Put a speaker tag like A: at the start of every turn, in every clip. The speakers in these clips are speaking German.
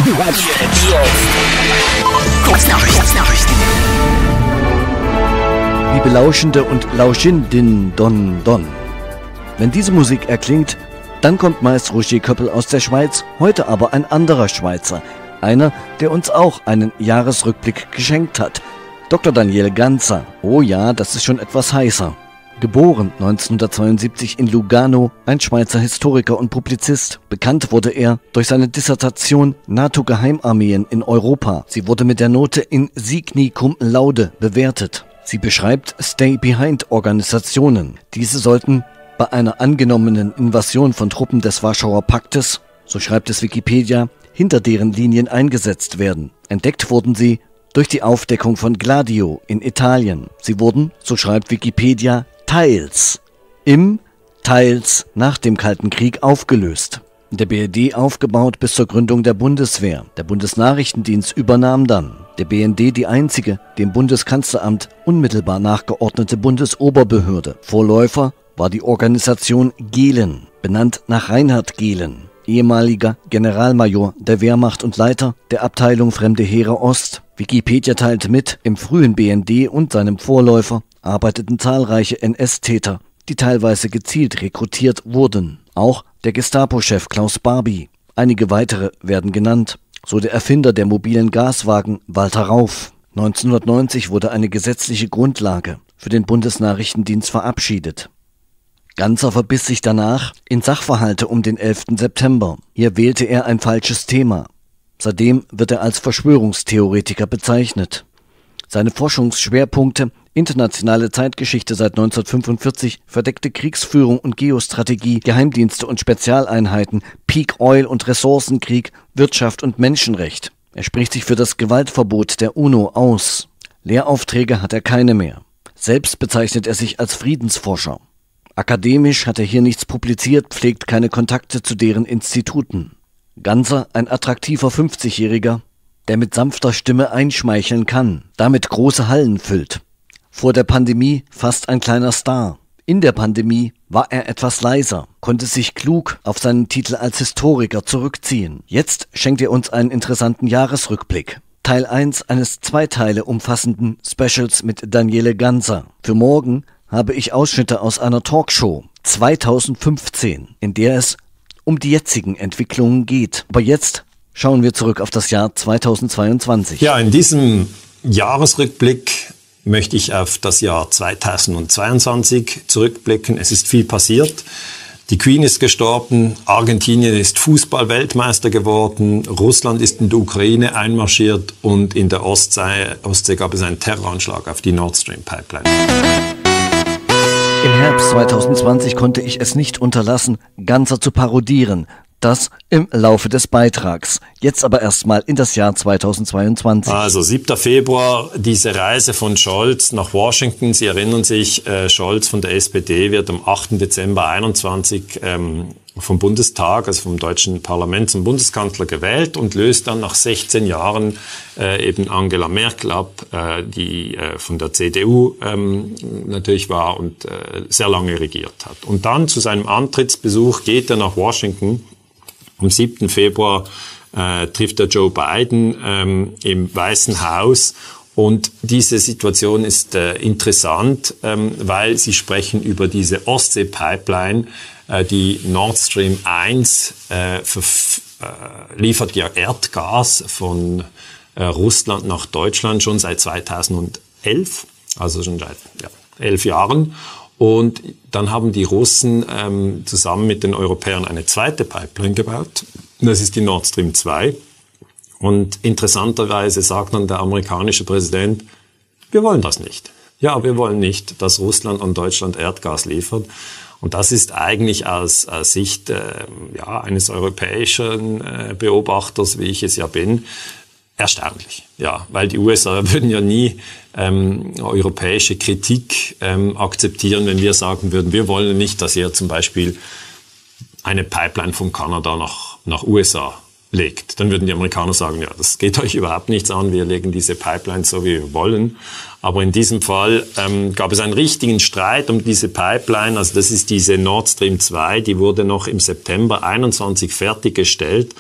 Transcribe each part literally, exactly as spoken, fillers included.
A: Kurznachrichten. Liebe Lauschende und Lauschindin Don Don. Wenn diese Musik erklingt, dann kommt meist Roger Köppel aus der Schweiz, heute aber ein anderer Schweizer. Einer, der uns auch einen Jahresrückblick geschenkt hat. Doktor Daniele Ganser. Oh ja, das ist schon etwas heißer. Geboren neunzehnhundertzweiundsiebzig in Lugano, ein Schweizer Historiker und Publizist. Bekannt wurde er durch seine Dissertation NATO-Geheimarmeen in Europa. Sie wurde mit der Note in Signi cum laude bewertet. Sie beschreibt Stay-Behind-Organisationen. Diese sollten bei einer angenommenen Invasion von Truppen des Warschauer Paktes, so schreibt es Wikipedia, hinter deren Linien eingesetzt werden. Entdeckt wurden sie durch die Aufdeckung von Gladio in Italien. Sie wurden, so schreibt Wikipedia, teils im, teils nach dem Kalten Krieg aufgelöst. Der B R D aufgebaut bis zur Gründung der Bundeswehr. Der Bundesnachrichtendienst übernahm dann. Der B N D die einzige, dem Bundeskanzleramt unmittelbar nachgeordnete Bundesoberbehörde. Vorläufer war die Organisation Gehlen, benannt nach Reinhard Gehlen, ehemaliger Generalmajor der Wehrmacht und Leiter der Abteilung Fremde Heere Ost. Wikipedia teilt mit, im frühen B N D und seinem Vorläufer arbeiteten zahlreiche N S-Täter, die teilweise gezielt rekrutiert wurden. Auch der Gestapo-Chef Klaus Barbie. Einige weitere werden genannt. So der Erfinder der mobilen Gaswagen Walter Rauf. neunzehnhundertneunzig wurde eine gesetzliche Grundlage für den Bundesnachrichtendienst verabschiedet. Ganser verbiss sich danach in Sachverhalte um den elften September. Hier wählte er ein falsches Thema. Seitdem wird er als Verschwörungstheoretiker bezeichnet. Seine Forschungsschwerpunkte: internationale Zeitgeschichte seit neunzehnhundertfünfundvierzig, verdeckte Kriegsführung und Geostrategie, Geheimdienste und Spezialeinheiten, Peak Oil und Ressourcenkrieg, Wirtschaft und Menschenrecht. Er spricht sich für das Gewaltverbot der UNO aus. Lehraufträge hat er keine mehr. Selbst bezeichnet er sich als Friedensforscher. Akademisch hat er hier nichts publiziert, pflegt keine Kontakte zu deren Instituten. Ganser, ein attraktiver fünfzigjähriger, der mit sanfter Stimme einschmeicheln kann, damit große Hallen füllt. Vor der Pandemie fast ein kleiner Star. In der Pandemie war er etwas leiser, konnte sich klug auf seinen Titel als Historiker zurückziehen. Jetzt schenkt er uns einen interessanten Jahresrückblick. Teil eins eines zwei Teile umfassenden Specials mit Daniele Ganser. Für morgen habe ich Ausschnitte aus einer Talkshow zweitausendfünfzehn, in der es um die jetzigen Entwicklungen geht. Aber jetzt schauen wir zurück auf das Jahr zweitausendzweiundzwanzig.
B: Ja, in diesem Jahresrückblick möchte ich auf das Jahr zweitausendzweiundzwanzig zurückblicken. Es ist viel passiert. Die Queen ist gestorben, Argentinien ist Fußball-Weltmeister geworden, Russland ist in die Ukraine einmarschiert und in der Ostsee, Ostsee gab es einen Terroranschlag auf die Nord Stream Pipeline.
A: Im Herbst zweitausendzwanzig konnte ich es nicht unterlassen, Ganser zu parodieren. Das im Laufe des Beitrags. Jetzt aber erstmal in das Jahr zweitausendzweiundzwanzig.
B: Also siebter Februar, diese Reise von Scholz nach Washington. Sie erinnern sich, äh, Scholz von der S P D wird am achten Dezember einundzwanzig ähm, vom Bundestag, also vom deutschen Parlament zum Bundeskanzler gewählt und löst dann nach sechzehn Jahren äh, eben Angela Merkel ab, äh, die äh, von der C D U ähm, natürlich war und äh, sehr lange regiert hat. Und dann zu seinem Antrittsbesuch geht er nach Washington. Am siebten Februar äh, trifft er Joe Biden ähm, im Weißen Haus. Und diese Situation ist äh, interessant, ähm, weil sie sprechen über diese Ostsee-Pipeline. Äh, die Nord Stream eins äh, verf- äh, liefert ja Erdgas von äh, Russland nach Deutschland schon seit zweitausendelf, also schon seit ja, elf Jahren. Und dann haben die Russen ähm, zusammen mit den Europäern eine zweite Pipeline gebaut. Das ist die Nord Stream zwei. Und interessanterweise sagt dann der amerikanische Präsident, wir wollen das nicht. Ja, wir wollen nicht, dass Russland an Deutschland Erdgas liefert. Und das ist eigentlich aus, aus Sicht äh, ja, eines europäischen äh, Beobachters, wie ich es ja bin, erstaunlich. Ja, weil die U S A würden ja nie ähm, europäische Kritik ähm, akzeptieren, wenn wir sagen würden, wir wollen nicht, dass ihr zum Beispiel eine Pipeline von Kanada nach, nach U S A legt. Dann würden die Amerikaner sagen, ja, das geht euch überhaupt nichts an, wir legen diese Pipeline so, wie wir wollen. Aber in diesem Fall ähm, gab es einen richtigen Streit um diese Pipeline. Also das ist diese Nord Stream zwei, die wurde noch im September einundzwanzig fertiggestellt.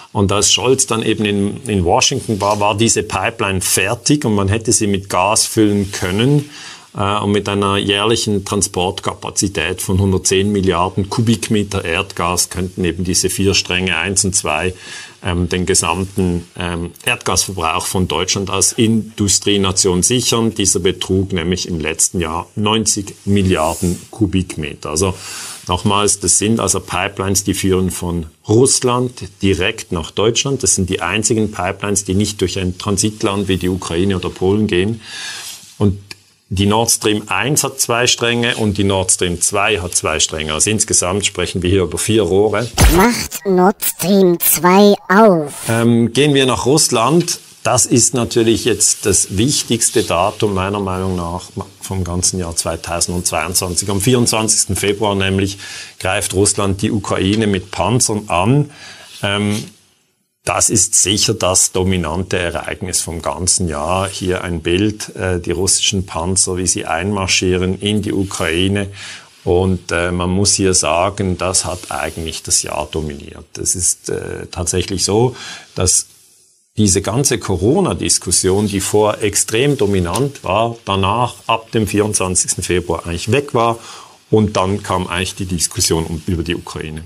B: Und als Scholz dann eben in, in Washington war, war diese Pipeline fertig und man hätte sie mit Gas füllen können. Äh, und mit einer jährlichen Transportkapazität von hundertzehn Milliarden Kubikmeter Erdgas könnten eben diese vier Stränge eins und zwei ähm, den gesamten ähm, Erdgasverbrauch von Deutschland als Industrienation sichern. Dieser betrug nämlich im letzten Jahr neunzig Milliarden Kubikmeter. Also nochmals, das sind also Pipelines, die führen von Russland direkt nach Deutschland. Das sind die einzigen Pipelines, die nicht durch ein Transitland wie die Ukraine oder Polen gehen. Und die Nord Stream eins hat zwei Stränge und die Nord Stream zwei hat zwei Stränge. Also insgesamt sprechen wir hier über vier Rohre.
C: Macht Nord Stream zwei auf.
B: Ähm, gehen wir nach Russland. Das ist natürlich jetzt das wichtigste Datum meiner Meinung nach vom ganzen Jahr zweitausendzweiundzwanzig. Am vierundzwanzigsten Februar nämlich greift Russland die Ukraine mit Panzern an. Ähm, Das ist sicher das dominante Ereignis vom ganzen Jahr. Hier ein Bild, äh, die russischen Panzer, wie sie einmarschieren in die Ukraine. Und äh, man muss hier sagen, das hat eigentlich das Jahr dominiert. Es ist äh, tatsächlich so, dass diese ganze Corona-Diskussion, die vorher extrem dominant war, danach ab dem vierundzwanzigsten Februar eigentlich weg war. Und dann kam eigentlich die Diskussion um, über die Ukraine.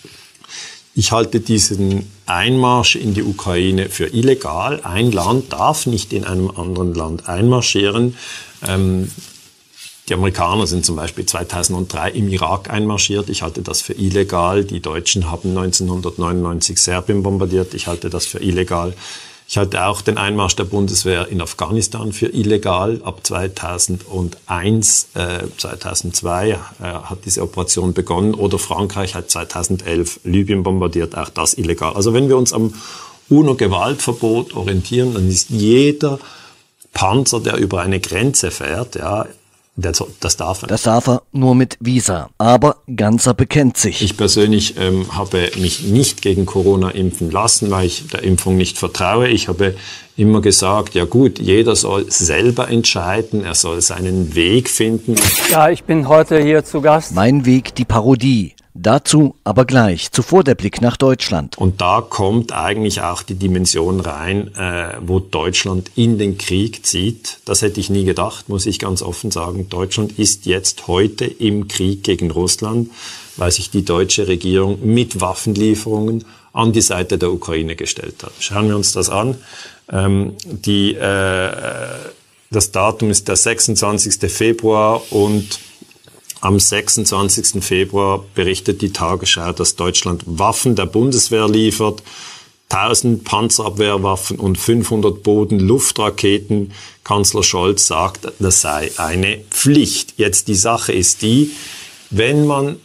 B: Ich halte diesen Einmarsch in die Ukraine für illegal. Ein Land darf nicht in einem anderen Land einmarschieren. Ähm, die Amerikaner sind zum Beispiel zweitausenddrei im Irak einmarschiert. Ich halte das für illegal. Die Deutschen haben neunzehnhundertneunundneunzig Serbien bombardiert. Ich halte das für illegal. Ich halte auch den Einmarsch der Bundeswehr in Afghanistan für illegal. Ab zweitausendeins, äh, zweitausendzwei äh, hat diese Operation begonnen. Oder Frankreich hat zweitausendelf Libyen bombardiert, auch das illegal. Also wenn wir uns am UNO-Gewaltverbot orientieren, dann ist jeder Panzer, der über eine Grenze fährt, ja, das darf er.
A: Das darf er nur mit Visa. Aber Ganser bekennt sich.
B: Ich persönlich ähm, habe mich nicht gegen Corona impfen lassen, weil ich der Impfung nicht vertraue. Ich habe immer gesagt, ja gut, jeder soll selber entscheiden, er soll seinen Weg finden.
D: Ja, ich bin heute hier zu Gast.
A: Mein Weg, die Parodie. Dazu aber gleich. Zuvor der Blick nach Deutschland.
B: Und da kommt eigentlich auch die Dimension rein, äh, wo Deutschland in den Krieg zieht. Das hätte ich nie gedacht, muss ich ganz offen sagen. Deutschland ist jetzt heute im Krieg gegen Russland, weil sich die deutsche Regierung mit Waffenlieferungen an die Seite der Ukraine gestellt hat. Schauen wir uns das an. Ähm, die, äh, das Datum ist der sechsundzwanzigsten Februar und am sechsundzwanzigsten Februar berichtet die Tagesschau, dass Deutschland Waffen der Bundeswehr liefert, tausend Panzerabwehrwaffen und fünfhundert Boden-Luftraketen. Kanzler Scholz sagt, das sei eine Pflicht. Jetzt die Sache ist die, wenn man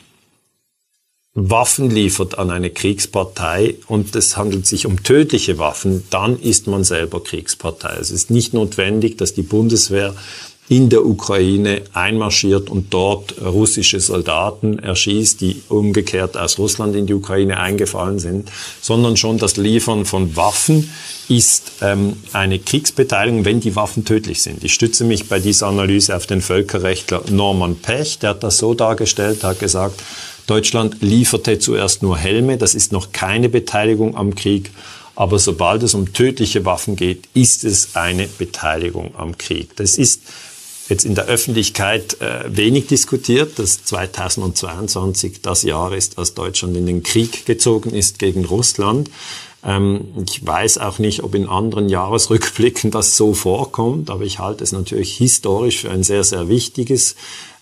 B: Waffen liefert an eine Kriegspartei und es handelt sich um tödliche Waffen, dann ist man selber Kriegspartei. Es ist nicht notwendig, dass die Bundeswehr in der Ukraine einmarschiert und dort russische Soldaten erschießt, die umgekehrt aus Russland in die Ukraine eingefallen sind, sondern schon das Liefern von Waffen ist ähm, eine Kriegsbeteiligung, wenn die Waffen tödlich sind. Ich stütze mich bei dieser Analyse auf den Völkerrechtler Norman Pech, der hat das so dargestellt, hat gesagt, Deutschland lieferte zuerst nur Helme, das ist noch keine Beteiligung am Krieg, aber sobald es um tödliche Waffen geht, ist es eine Beteiligung am Krieg. Das ist jetzt in der Öffentlichkeit äh, wenig diskutiert, dass zweitausendzweiundzwanzig das Jahr ist, als Deutschland in den Krieg gezogen ist gegen Russland. Ähm, ich weiß auch nicht, ob in anderen Jahresrückblicken das so vorkommt, aber ich halte es natürlich historisch für ein sehr, sehr wichtiges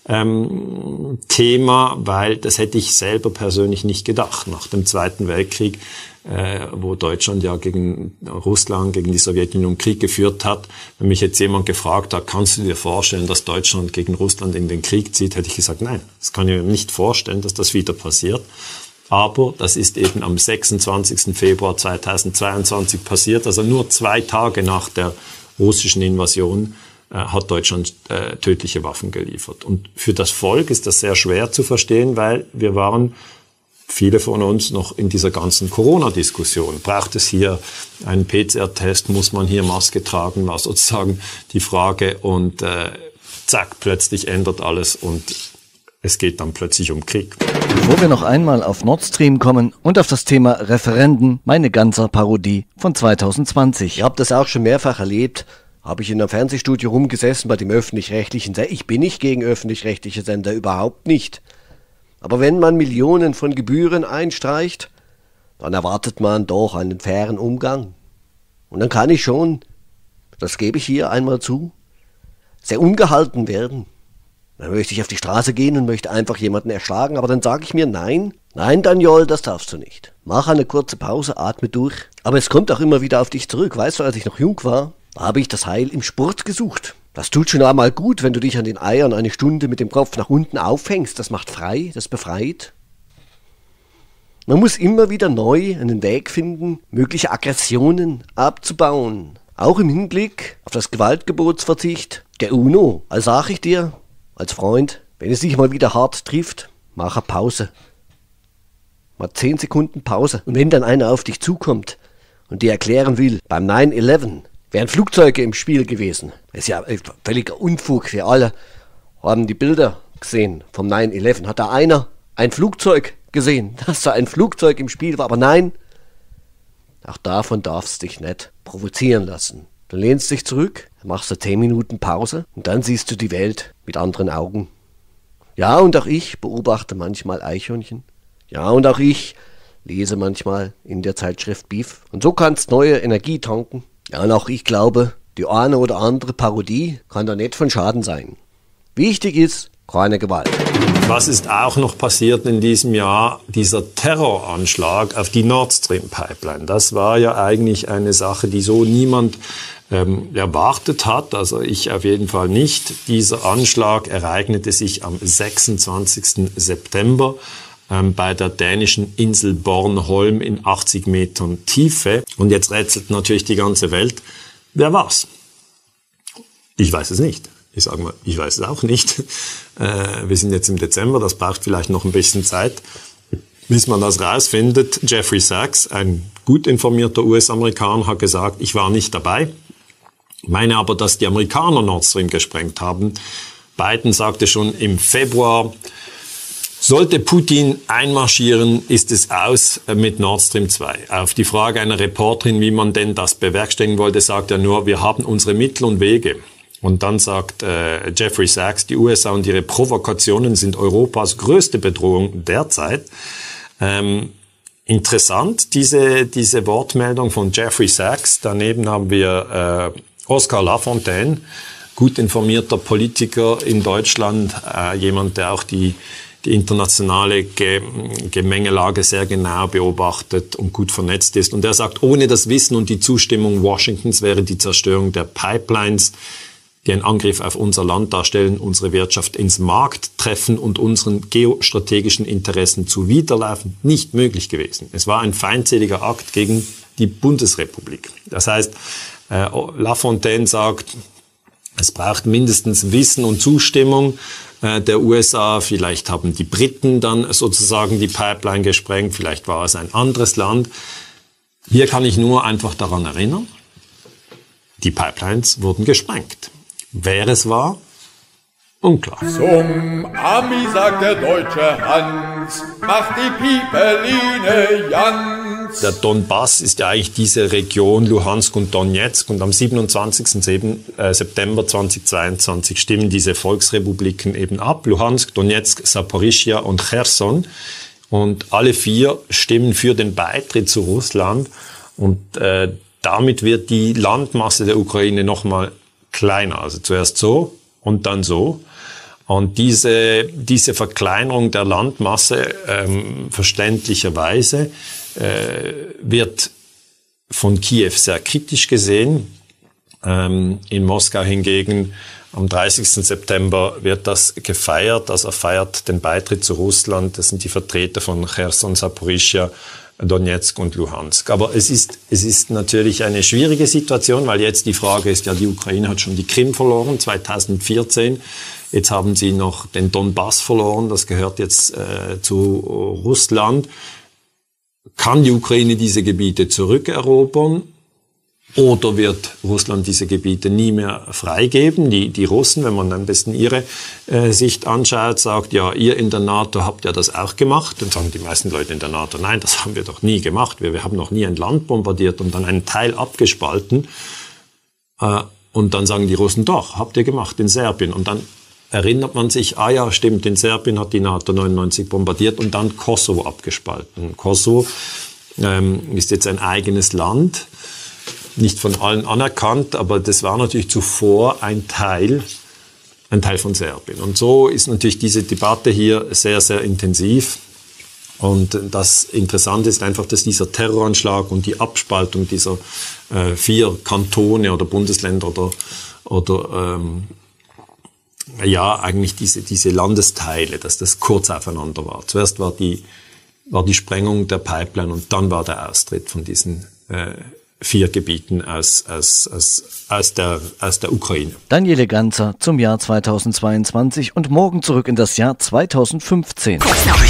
B: ähm, Thema, weil das hätte ich selber persönlich nicht gedacht. Nach dem Zweiten Weltkrieg, äh, wo Deutschland ja gegen Russland, gegen die Sowjetunion Krieg geführt hat, wenn mich jetzt jemand gefragt hat, kannst du dir vorstellen, dass Deutschland gegen Russland in den Krieg zieht, hätte ich gesagt, nein, das kann ich mir nicht vorstellen, dass das wieder passiert. Aber das ist eben am sechsundzwanzigsten Februar zweitausendzweiundzwanzig passiert, also nur zwei Tage nach der russischen Invasion äh, hat Deutschland äh, tödliche Waffen geliefert. Und für das Volk ist das sehr schwer zu verstehen, weil wir waren, viele von uns, noch in dieser ganzen Corona-Diskussion. Braucht es hier einen P C R-Test? Muss man hier Maske tragen? War sozusagen die Frage. Und äh, zack, plötzlich ändert alles und es geht dann plötzlich um Krieg.
A: Bevor wir noch einmal auf Nord Stream kommen und auf das Thema Referenden, meine ganze Parodie von zwanzig zwanzig.
E: Ich habe das auch schon mehrfach erlebt. Habe ich in einem Fernsehstudio rumgesessen bei dem öffentlich-rechtlichen Sender. Ich bin nicht gegen öffentlich-rechtliche Sender, überhaupt nicht. Aber wenn man Millionen von Gebühren einstreicht, dann erwartet man doch einen fairen Umgang. Und dann kann ich schon, das gebe ich hier einmal zu, sehr ungehalten werden. Dann möchte ich auf die Straße gehen und möchte einfach jemanden erschlagen, aber dann sage ich mir, nein, nein, Daniel, das darfst du nicht. Mach eine kurze Pause, atme durch. Aber es kommt auch immer wieder auf dich zurück. Weißt du, als ich noch jung war, da habe ich das Heil im Sport gesucht. Das tut schon einmal gut, wenn du dich an den Eiern eine Stunde mit dem Kopf nach unten aufhängst. Das macht frei, das befreit. Man muss immer wieder neu einen Weg finden, mögliche Aggressionen abzubauen. Auch im Hinblick auf das Gewaltgebotsverzicht der UNO. Also sage ich dir, als Freund, wenn es dich mal wieder hart trifft, mach eine Pause. Mal zehn Sekunden Pause. Und wenn dann einer auf dich zukommt und dir erklären will, beim nine eleven wären Flugzeuge im Spiel gewesen. Das ist ja völliger Unfug. Wir alle haben die Bilder gesehen vom nine eleven. Hat da einer ein Flugzeug gesehen, dass da ein Flugzeug im Spiel war? Aber nein, auch davon darfst du dich nicht provozieren lassen. Du lehnst dich zurück, machst du zehn Minuten Pause und dann siehst du die Welt mit anderen Augen. Ja, und auch ich beobachte manchmal Eichhörnchen. Ja, und auch ich lese manchmal in der Zeitschrift Beef. Und so kannst neue Energie tanken. Ja, und auch ich glaube, die eine oder andere Parodie kann da nicht von Schaden sein. Wichtig ist, keine Gewalt.
B: Was ist auch noch passiert in diesem Jahr? Dieser Terroranschlag auf die Nord Stream Pipeline. Das war ja eigentlich eine Sache, die so niemand ähm, erwartet hat. Also ich auf jeden Fall nicht. Dieser Anschlag ereignete sich am sechsundzwanzigsten September ähm, bei der dänischen Insel Bornholm in achtzig Metern Tiefe. Und jetzt rätselt natürlich die ganze Welt, wer war's? Ich weiß es nicht. Ich sage mal, ich weiß es auch nicht. Äh, wir sind jetzt im Dezember, das braucht vielleicht noch ein bisschen Zeit, bis man das rausfindet. Jeffrey Sachs, ein gut informierter U S-Amerikaner, hat gesagt, ich war nicht dabei. Ich meine aber, dass die Amerikaner Nord Stream gesprengt haben. Biden sagte schon im Februar, sollte Putin einmarschieren, ist es aus mit Nord Stream zwei. Auf die Frage einer Reporterin, wie man denn das bewerkstelligen wollte, sagt er nur, wir haben unsere Mittel und Wege. Und dann sagt äh, Jeffrey Sachs, die U S A und ihre Provokationen sind Europas größte Bedrohung derzeit. Ähm, interessant, diese diese Wortmeldung von Jeffrey Sachs. Daneben haben wir äh, Oskar Lafontaine, gut informierter Politiker in Deutschland, äh, jemand, der auch die die internationale Ge- Gemengelage sehr genau beobachtet und gut vernetzt ist. Und er sagt, ohne das Wissen und die Zustimmung Washingtons wäre die Zerstörung der Pipelines, die einen Angriff auf unser Land darstellen, unsere Wirtschaft ins Markt treffen und unseren geostrategischen Interessen zuwiderlaufen, nicht möglich gewesen. Es war ein feindseliger Akt gegen die Bundesrepublik. Das heißt, äh, Lafontaine sagt, es braucht mindestens Wissen und Zustimmung äh, der U S A. Vielleicht haben die Briten dann sozusagen die Pipeline gesprengt, vielleicht war es ein anderes Land. Hier kann ich nur einfach daran erinnern, die Pipelines wurden gesprengt. Wer es war? Unklar.
F: Zum Ami sagt der deutsche Hans, macht die Pipeline Jans.
B: Der Donbass ist ja eigentlich diese Region Luhansk und Donetsk und am siebenundzwanzigsten September zweitausendzweiundzwanzig stimmen diese Volksrepubliken eben ab. Luhansk, Donetsk, Saporischschja und Cherson. Und alle vier stimmen für den Beitritt zu Russland. Und äh, damit wird die Landmasse der Ukraine nochmal kleiner. Also zuerst so und dann so. Und diese, diese Verkleinerung der Landmasse, ähm, verständlicherweise, äh, wird von Kiew sehr kritisch gesehen. Ähm, in Moskau hingegen am dreißigsten September wird das gefeiert. Also er feiert den Beitritt zu Russland. Das sind die Vertreter von Cherson, Saporischschja, Donetsk und Luhansk. Aber es ist, es ist natürlich eine schwierige Situation, weil jetzt die Frage ist, ja, die Ukraine hat schon die Krim verloren, zweitausendvierzehn. Jetzt haben sie noch den Donbass verloren, das gehört jetzt äh, zu Russland. Kann die Ukraine diese Gebiete zurückerobern? Oder wird Russland diese Gebiete nie mehr freigeben? Die, die Russen, wenn man am besten ihre äh, Sicht anschaut, sagt, ja, ihr in der NATO habt ja das auch gemacht. Dann sagen die meisten Leute in der NATO, nein, das haben wir doch nie gemacht. Wir, wir haben noch nie ein Land bombardiert und dann einen Teil abgespalten. Äh, und dann sagen die Russen, doch, habt ihr gemacht in Serbien. Und dann erinnert man sich, ah ja, stimmt, in Serbien hat die NATO neunundneunzig bombardiert und dann Kosovo abgespalten. Kosovo ähm, ist jetzt ein eigenes Land. Nicht von allen anerkannt, aber das war natürlich zuvor ein Teil, ein Teil von Serbien. Und so ist natürlich diese Debatte hier sehr, sehr intensiv. Und das Interessante ist einfach, dass dieser Terroranschlag und die Abspaltung dieser äh, vier Kantone oder Bundesländer oder, oder ähm, ja, eigentlich diese, diese Landesteile, dass das kurz aufeinander war. Zuerst war die, war die Sprengung der Pipeline und dann war der Austritt von diesen äh, vier Gebieten aus, aus, aus, aus, der, aus der Ukraine.
A: Daniele Ganzer zum Jahr zweitausendzweiundzwanzig und morgen zurück in das Jahr zweitausendfünfzehn.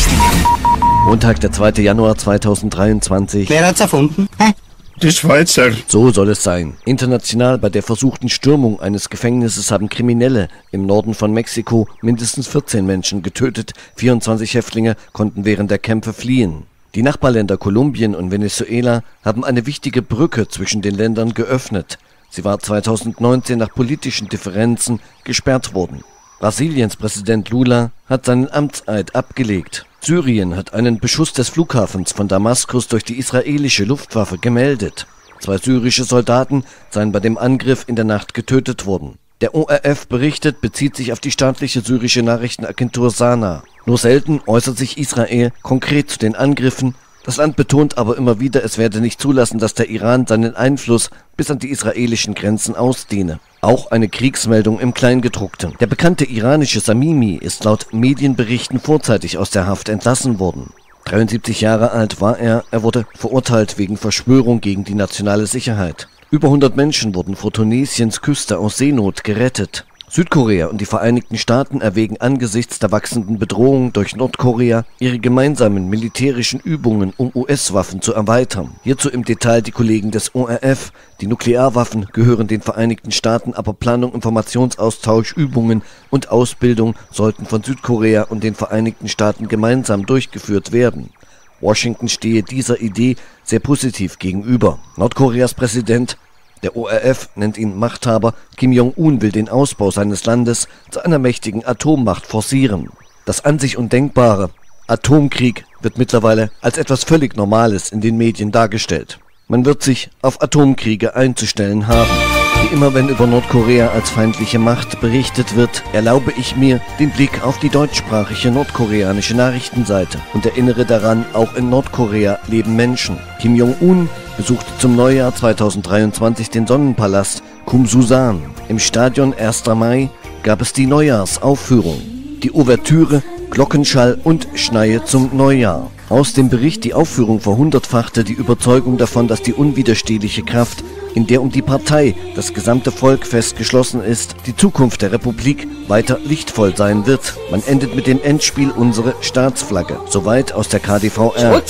A: Montag, der zweite Januar zweitausenddreiundzwanzig.
G: Wer hat's erfunden? Hä? Die Schweizer.
A: So soll es sein. International bei der versuchten Stürmung eines Gefängnisses haben Kriminelle im Norden von Mexiko mindestens vierzehn Menschen getötet. vierundzwanzig Häftlinge konnten während der Kämpfe fliehen. Die Nachbarländer Kolumbien und Venezuela haben eine wichtige Brücke zwischen den Ländern geöffnet. Sie war zweitausendneunzehn nach politischen Differenzen gesperrt worden. Brasiliens Präsident Lula hat seinen Amtseid abgelegt. Syrien hat einen Beschuss des Flughafens von Damaskus durch die israelische Luftwaffe gemeldet. Zwei syrische Soldaten seien bei dem Angriff in der Nacht getötet worden. Der O R F berichtet, bezieht sich auf die staatliche syrische Nachrichtenagentur Sana. Nur selten äußert sich Israel konkret zu den Angriffen. Das Land betont aber immer wieder, es werde nicht zulassen, dass der Iran seinen Einfluss bis an die israelischen Grenzen ausdehne. Auch eine Kriegsmeldung im Kleingedruckten. Der bekannte iranische Samimi ist laut Medienberichten vorzeitig aus der Haft entlassen worden. dreiundsiebzig Jahre alt war er, er wurde verurteilt wegen Verschwörung gegen die nationale Sicherheit. Über hundert Menschen wurden vor Tunesiens Küste aus Seenot gerettet. Südkorea und die Vereinigten Staaten erwägen angesichts der wachsenden Bedrohung durch Nordkorea, ihre gemeinsamen militärischen Übungen um U S-Waffen zu erweitern. Hierzu im Detail die Kollegen des O R F. Die Nuklearwaffen gehören den Vereinigten Staaten, aber Planung, Informationsaustausch, Übungen und Ausbildung sollten von Südkorea und den Vereinigten Staaten gemeinsam durchgeführt werden. Washington stehe dieser Idee sehr positiv gegenüber. Nordkoreas Präsident, der O R F nennt ihn Machthaber, Kim Jong-un will den Ausbau seines Landes zu einer mächtigen Atommacht forcieren. Das an sich Undenkbare, Atomkrieg, wird mittlerweile als etwas völlig Normales in den Medien dargestellt. Man wird sich auf Atomkriege einzustellen haben. Wie immer, wenn über Nordkorea als feindliche Macht berichtet wird, erlaube ich mir den Blick auf die deutschsprachige nordkoreanische Nachrichtenseite und erinnere daran, auch in Nordkorea leben Menschen. Kim Jong-un besuchte zum Neujahr zweitausenddreiundzwanzig den Sonnenpalast Kumsusan. Im Stadion erster Mai gab es die Neujahrsaufführung. Die Ouvertüre, Glockenschall und Schneie zum Neujahr. Aus dem Bericht, die Aufführung verhundertfachte die Überzeugung davon, dass die unwiderstehliche Kraft, in der um die Partei das gesamte Volk festgeschlossen ist, die Zukunft der Republik weiter lichtvoll sein wird. Man endet mit dem Endspiel Unsere Staatsflagge. Soweit aus der K D V R.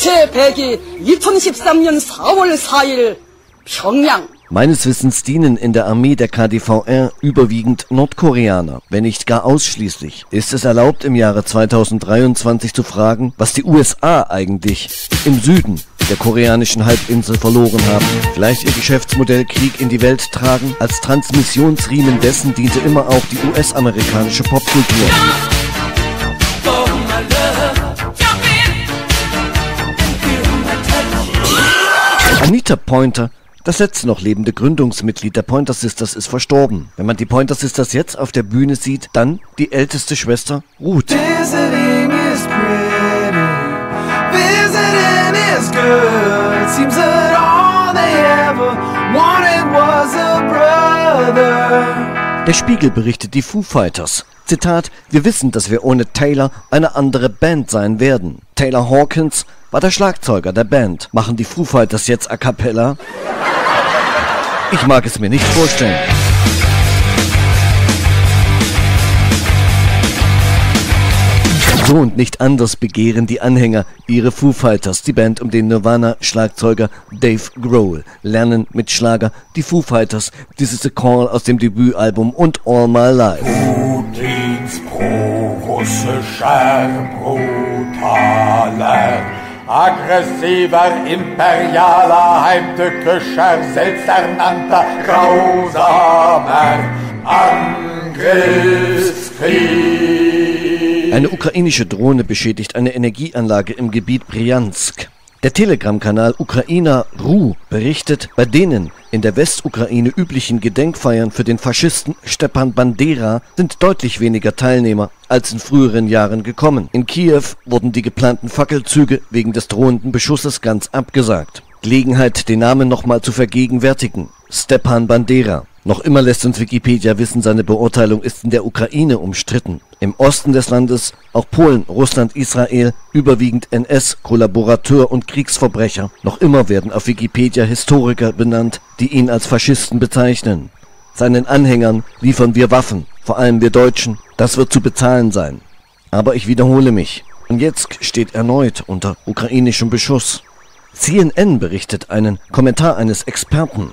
A: Meines Wissens dienen in der Armee der K D V R überwiegend Nordkoreaner, wenn nicht gar ausschließlich. Ist es erlaubt, im Jahre zweitausenddreiundzwanzig zu fragen, was die U S A eigentlich im Süden der koreanischen Halbinsel verloren haben? Vielleicht ihr Geschäftsmodell Krieg in die Welt tragen? Als Transmissionsriemen dessen diente immer auch die U S-amerikanische Popkultur. Anita Pointer, das letzte noch lebende Gründungsmitglied der Pointer Sisters, ist verstorben. Wenn man die Pointer Sisters jetzt auf der Bühne sieht, dann die älteste Schwester Ruth. Visiting is pretty. Visiting is good. Seems that all they ever wanted was a brother. Der Spiegel berichtet die Foo Fighters. Zitat: Wir wissen, dass wir ohne Taylor eine andere Band sein werden. Taylor Hawkins war der Schlagzeuger der Band. Machen die Foo Fighters jetzt a cappella? Ich mag es mir nicht vorstellen. So und nicht anders begehren die Anhänger ihre Foo Fighters, die Band um den Nirvana-Schlagzeuger Dave Grohl, lernen mit Schlager die Foo Fighters, This Is a Call aus dem Debütalbum und All My Life.
F: Putins pro-russischer, brutaler, aggressiver, imperialer, heimtückischer, selbsternannter, grausamer Angriffskrieg.
A: Eine ukrainische Drohne beschädigt eine Energieanlage im Gebiet Bryansk. Der Telegram-Kanal Ukraina Ru berichtet, bei denen in der Westukraine üblichen Gedenkfeiern für den Faschisten Stepan Bandera sind deutlich weniger Teilnehmer als in früheren Jahren gekommen. In Kiew wurden die geplanten Fackelzüge wegen des drohenden Beschusses ganz abgesagt. Gelegenheit, den Namen nochmal zu vergegenwärtigen. Stepan Bandera. Noch immer lässt uns Wikipedia wissen, seine Beurteilung ist in der Ukraine umstritten. Im Osten des Landes auch Polen, Russland, Israel, überwiegend N S-Kollaborateur und Kriegsverbrecher. Noch immer werden auf Wikipedia Historiker benannt, die ihn als Faschisten bezeichnen. Seinen Anhängern liefern wir Waffen, vor allem wir Deutschen. Das wird zu bezahlen sein. Aber ich wiederhole mich. Und jetzt steht erneut unter ukrainischem Beschuss. C N N berichtet einen Kommentar eines Experten.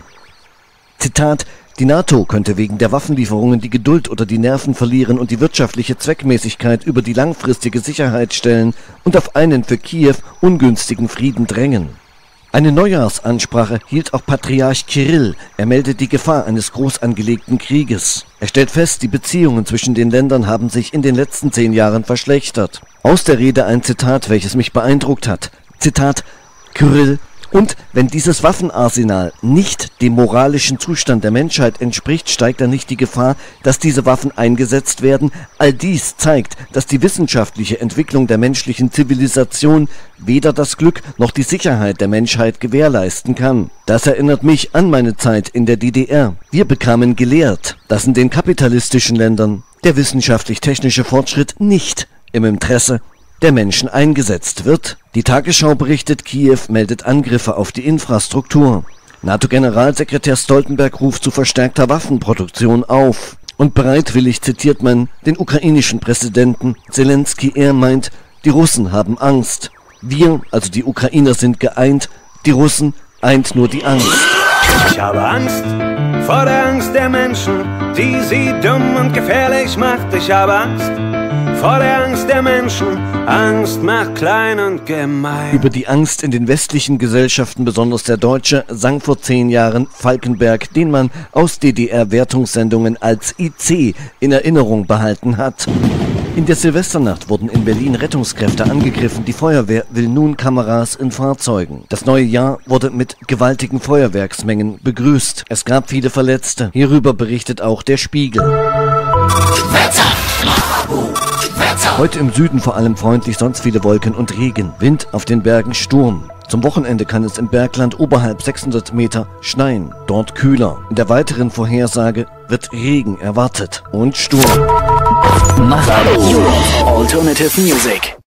A: Zitat: Die NATO könnte wegen der Waffenlieferungen die Geduld oder die Nerven verlieren und die wirtschaftliche Zweckmäßigkeit über die langfristige Sicherheit stellen und auf einen für Kiew ungünstigen Frieden drängen. Eine Neujahrsansprache hielt auch Patriarch Kirill. Er meldet die Gefahr eines groß angelegten Krieges. Er stellt fest, die Beziehungen zwischen den Ländern haben sich in den letzten zehn Jahren verschlechtert. Aus der Rede ein Zitat, welches mich beeindruckt hat. Zitat: Kirill: Und wenn dieses Waffenarsenal nicht dem moralischen Zustand der Menschheit entspricht, steigt dann nicht die Gefahr, dass diese Waffen eingesetzt werden? All dies zeigt, dass die wissenschaftliche Entwicklung der menschlichen Zivilisation weder das Glück noch die Sicherheit der Menschheit gewährleisten kann. Das erinnert mich an meine Zeit in der D D R. Wir bekamen gelehrt, dass in den kapitalistischen Ländern der wissenschaftlich-technische Fortschritt nicht im Interesse der Menschen eingesetzt wird. Die Tagesschau berichtet, Kiew meldet Angriffe auf die Infrastruktur. NATO-Generalsekretär Stoltenberg ruft zu verstärkter Waffenproduktion auf. Und bereitwillig zitiert man den ukrainischen Präsidenten Zelensky. Er meint, die Russen haben Angst. Wir, also die Ukrainer, sind geeint. Die Russen eint nur die Angst.
H: Ich habe Angst vor der Angst der Menschen, die sie dumm und gefährlich macht. Ich habe Angst vor der Angst der Menschen, Angst macht klein und gemein.
A: Über die Angst in den westlichen Gesellschaften, besonders der Deutsche, sang vor zehn Jahren Falkenberg, den man aus D D R-Wertungssendungen als I C in Erinnerung behalten hat. In der Silvesternacht wurden in Berlin Rettungskräfte angegriffen. Die Feuerwehr will nun Kameras in Fahrzeugen. Das neue Jahr wurde mit gewaltigen Feuerwerksmengen begrüßt. Es gab viele Verletzte. Hierüber berichtet auch der Spiegel. Wetter. Heute im Süden vor allem freundlich, sonst viele Wolken und Regen. Wind auf den Bergen Sturm. Zum Wochenende kann es im Bergland oberhalb sechshundert Meter schneien, dort kühler. In der weiteren Vorhersage wird Regen erwartet und Sturm.
I: Mach Alternative Music.